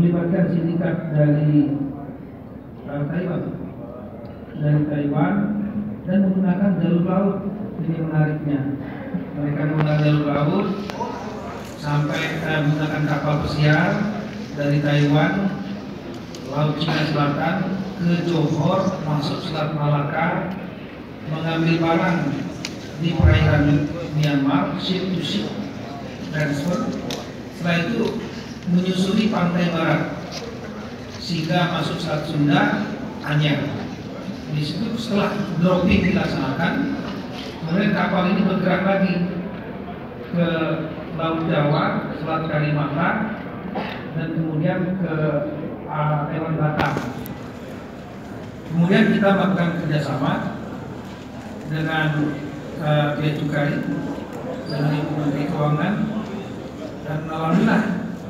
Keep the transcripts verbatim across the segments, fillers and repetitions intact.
melibatkan sindikat dari uh, Taiwan, dari Taiwan dan menggunakan jalur laut. Ini menariknya, mereka menggunakan jalur laut sampai uh, menggunakan kapal pesiar dari Taiwan, Laut Cina Selatan ke Johor, masuk Selat Malaka, mengambil barang di perairan Myanmar, ship to ship transfer. Setelah itu menyusuri pantai barat sehingga masuk Selat Sunda, Anyar. Di situ setelah dropping dilaksanakan, kemudian kapal ini bergerak lagi ke Laut Jawa, Selat Kalimantan, dan kemudian ke uh, Taiwan Batam. Kemudian kita melakukan kerjasama dengan uh, Bea Cukai, dengan Ibu Menteri Keuangan, dan alhamdulillah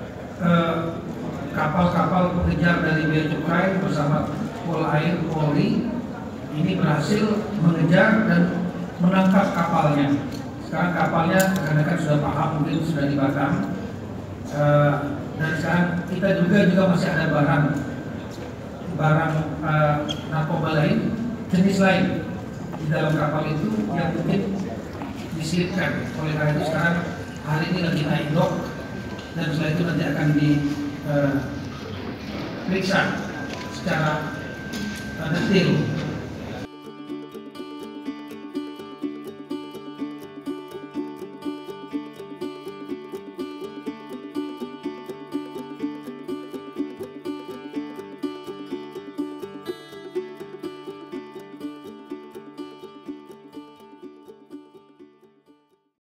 kapal-kapal uh, pengejar dari Bea Cukai bersama Polair Polri ini berhasil mengejar dan menangkap kapalnya. Sekarang kapalnya rekan-rekan sudah paham, mungkin sudah di Batam. Uh, dan sekarang kita juga juga masih ada barang barang uh, narkoba lain, jenis lain di dalam kapal itu yang mungkin diselipkan. Oleh karena itu sekarang hari ini lagi naik dok, dan setelah itu nanti akan diperiksa uh, secara uh, detail